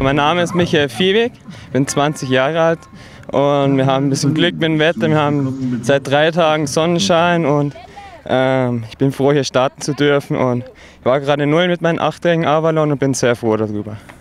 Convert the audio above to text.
Mein Name ist Michael Viehweg, bin 20 Jahre alt und wir haben ein bisschen Glück mit dem Wetter. Wir haben seit 3 Tagen Sonnenschein und ich bin froh, hier starten zu dürfen. Und ich war gerade 0 mit meinem 8-jährigen Avalon und bin sehr froh darüber.